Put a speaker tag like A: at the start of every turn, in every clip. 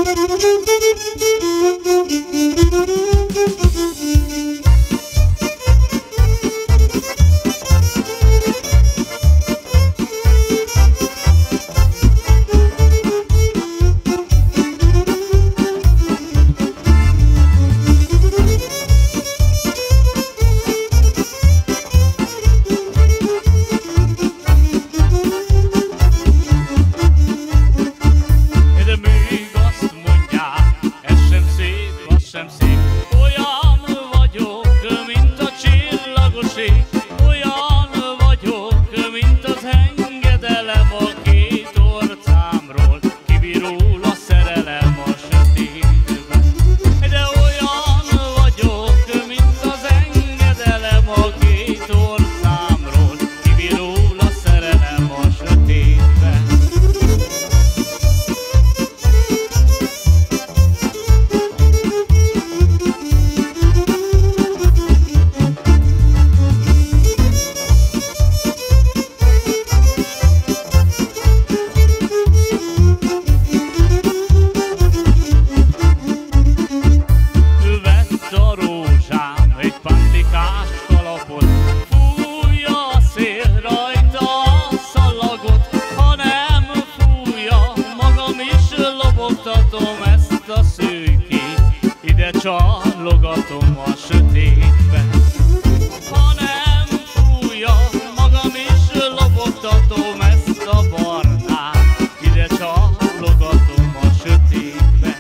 A: Csallogatom a sötétbe. Ha nem fújja, magam is lobogtatom ezt a barnát. Ide csallogatom a sötétbe.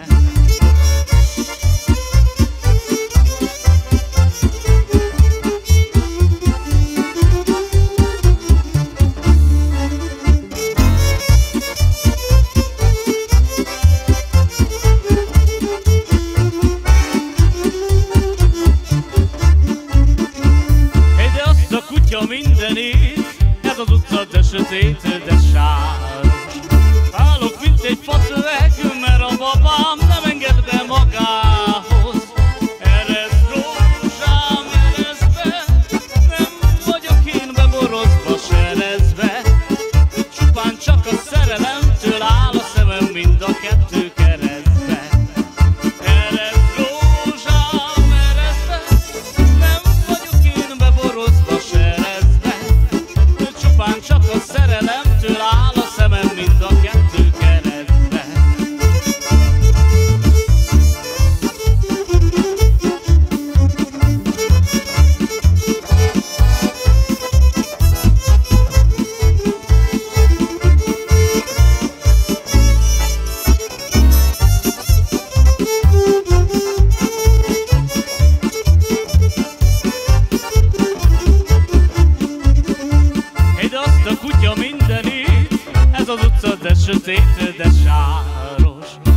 A: Mindenit, ez az utca, de sötét, de sáros. Állok, mint egy facöveg, mert a babám nem enged be magához. Eresz, rózsám, eresz be, nem vagyok én beborozva, serezve. Csupán csak a szerelemtől áll a szemem, mind a kettő keresztbe. Eresz, rózsám, eresz be, nem vagyok én beborozva, serezve. Csupán csak a szerelemtől áll a szemem, mind a kettő keresztbe. Ide azt a kutya mindenit, ez az utca, de sötét, de sáros.